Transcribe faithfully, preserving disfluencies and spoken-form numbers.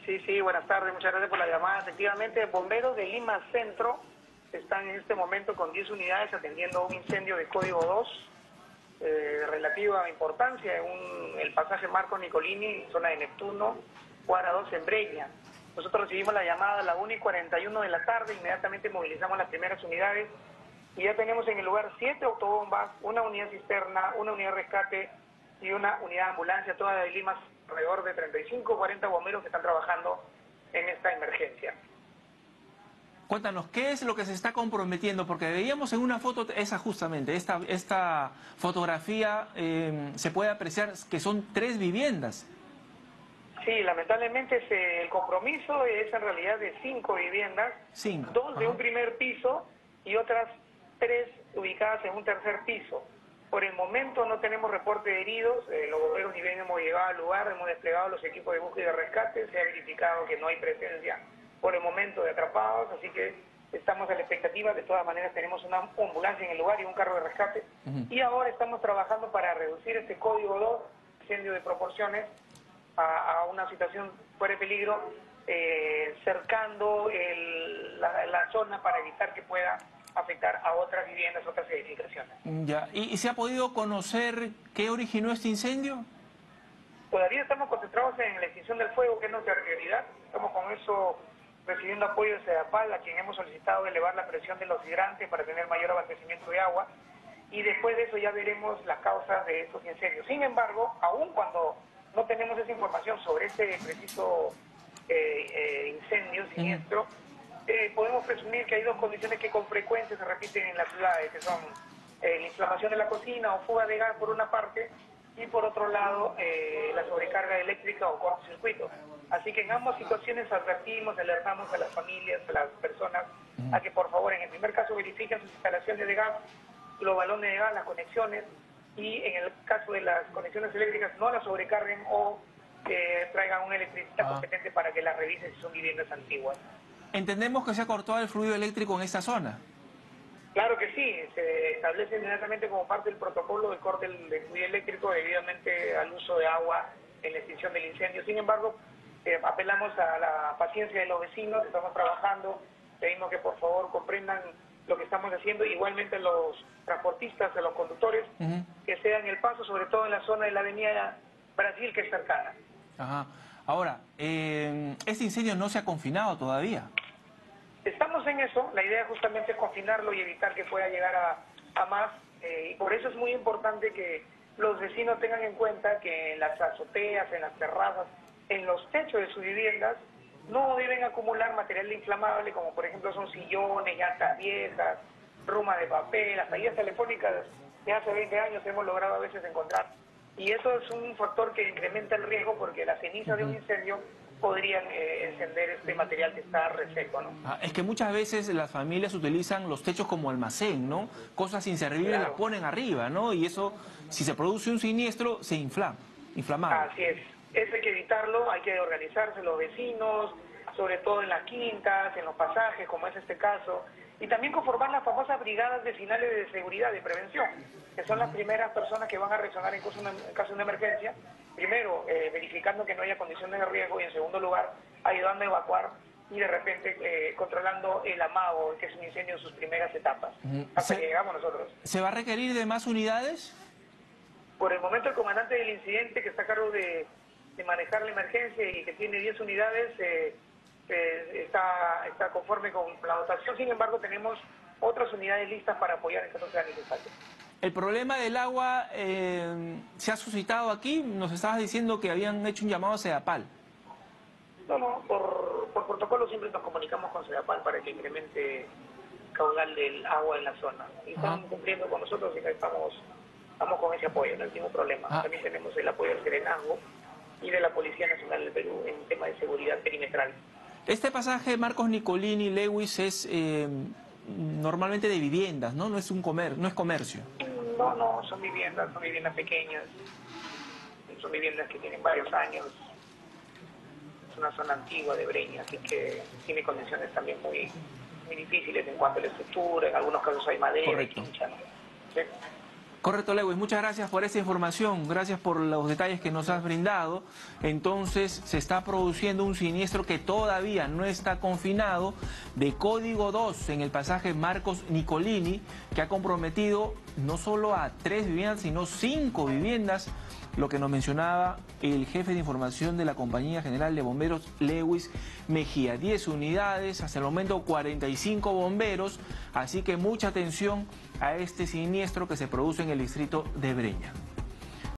Sí, sí, buenas tardes, muchas gracias por la llamada. Efectivamente, bomberos de Lima Centro están en este momento con diez unidades atendiendo un incendio de código dos, eh, de relativa importancia, en un, el pasaje Marcos Nicolini, zona de Neptuno, cuadra dos en Breña. Nosotros recibimos la llamada a la una y cuarenta y uno de la tarde, inmediatamente movilizamos las primeras unidades y ya tenemos en el lugar siete autobombas, una unidad cisterna, una unidad de rescate y una unidad de ambulancia, toda de Lima, alrededor de treinta y cinco o cuarenta bomberos que están trabajando en esta emergencia. Cuéntanos, ¿qué es lo que se está comprometiendo? Porque veíamos en una foto, esa justamente, esta, esta fotografía, eh, se puede apreciar que son tres viviendas. Sí, lamentablemente se, el compromiso es en realidad de cinco viviendas, Cinco. dos de Ajá. un primer piso y otras tres ubicadas en un tercer piso. Por el momento no tenemos reporte de heridos, eh, los bomberos ni bien hemos llegado al lugar, hemos desplegado los equipos de búsqueda y de rescate, se ha verificado que no hay presencia por el momento de atrapados, así que estamos a la expectativa. De todas maneras tenemos una ambulancia en el lugar y un carro de rescate, uh-huh. Y ahora estamos trabajando para reducir este código dos, incendio de proporciones, a, a una situación fuera de peligro, eh, cercando el, la, la zona para evitar que pueda afectar a otras viviendas, otras edificaciones. Ya. ¿Y, y se ha podido conocer qué originó este incendio? Todavía estamos concentrados en la extinción del fuego, que es nuestra prioridad. Estamos con eso recibiendo apoyo de Sedapal, a quien hemos solicitado elevar la presión de los hidrantes para tener mayor abastecimiento de agua, y después de eso ya veremos las causas de estos incendios. Sin embargo, aun cuando no tenemos esa información sobre este preciso eh, eh, incendio siniestro, eh, podemos presumir que hay dos condiciones que con frecuencia se repiten en las ciudades, que son eh, la inflamación de la cocina o fuga de gas por una parte, y por otro lado eh, la sobrecarga eléctrica o cortocircuito. Así que en ambas situaciones advertimos, alertamos a las familias, a las personas, a que por favor en el primer caso verifiquen sus instalaciones de gas, los balones de gas, las conexiones, y en el caso de las conexiones eléctricas no las sobrecarguen o eh, traigan un electricista ah. competente para que las revisen si son viviendas antiguas. Entendemos que se ha cortado el fluido eléctrico en esta zona. Claro que sí, se establece inmediatamente como parte del protocolo de corte del fluido eléctrico debidamente al uso de agua en la extinción del incendio. Sin embargo, eh, apelamos a la paciencia de los vecinos, estamos trabajando, pedimos que por favor comprendan lo que estamos haciendo, igualmente a los transportistas, a los conductores, uh-huh. que se dan el paso, sobre todo en la zona de la avenida Brasil, que es cercana. Ajá. Ahora, eh, este incendio no se ha confinado todavía. Estamos en eso, la idea justamente es confinarlo y evitar que pueda llegar a, a más, eh, y por eso es muy importante que los vecinos tengan en cuenta que en las azoteas, en las terrazas, en los techos de sus viviendas, no deben acumular material inflamable, como por ejemplo son sillones, llantas viejas, rumas de papel, hasta guías telefónicas de hace veinte años hemos logrado a veces encontrar. Y eso es un factor que incrementa el riesgo porque las cenizas de un incendio podrían eh, encender este material que está reseco, ¿no? Ah, es que muchas veces las familias utilizan los techos como almacén, ¿no? Cosas inservibles claro. las ponen arriba, ¿no? Y eso, si se produce un siniestro, se inflama, inflamable. Así es. Eso hay que evitarlo, hay que organizarse los vecinos, sobre todo en las quintas, en los pasajes, como es este caso, y también conformar las famosas brigadas vecinales de seguridad, de prevención, que son las primeras personas que van a reaccionar en caso de una, en caso de una emergencia, primero eh, verificando que no haya condiciones de riesgo y en segundo lugar ayudando a evacuar y de repente eh, controlando el amago, que es un incendio en sus primeras etapas, hasta se, que llegamos nosotros. ¿Se va a requerir de más unidades? Por el momento el comandante del incidente, que está a cargo de, de manejar la emergencia y que tiene diez unidades, eh, eh, está, está conforme con la dotación. Sin embargo, tenemos otras unidades listas para apoyar en caso sea necesario. El problema del agua eh, se ha suscitado aquí. Nos estabas diciendo que habían hecho un llamado a Sedapal. No, no, por, por protocolo siempre nos comunicamos con Sedapal para que incremente caudal del agua en la zona. Y están Ajá. cumpliendo con nosotros y estamos, estamos con ese apoyo, no hay ningún problema. Ajá. También tenemos el apoyo del Serenazgo y de la Policía Nacional del Perú en tema de seguridad perimetral. Este pasaje Marcos Nicolini, Lewis, es eh, normalmente de viviendas, ¿no? No es un comer, no es comercio. No, no, son viviendas, son viviendas pequeñas, son viviendas que tienen varios años. Es una zona antigua de Breña, así que tiene condiciones también muy, muy difíciles en cuanto a la estructura. En algunos casos hay madera, Correcto. quincha, ¿no? ¿Sí? Correcto, Lewis, muchas gracias por esta información, gracias por los detalles que nos has brindado. Entonces, se está produciendo un siniestro que todavía no está confinado de código dos en el pasaje Marcos Nicolini, que ha comprometido no solo a tres viviendas, sino cinco viviendas, lo que nos mencionaba el jefe de información de la Compañía General de Bomberos, Lewis Mejía. diez unidades, hasta el momento cuarenta y cinco bomberos, así que mucha atención a este siniestro que se produce en el distrito de Breña.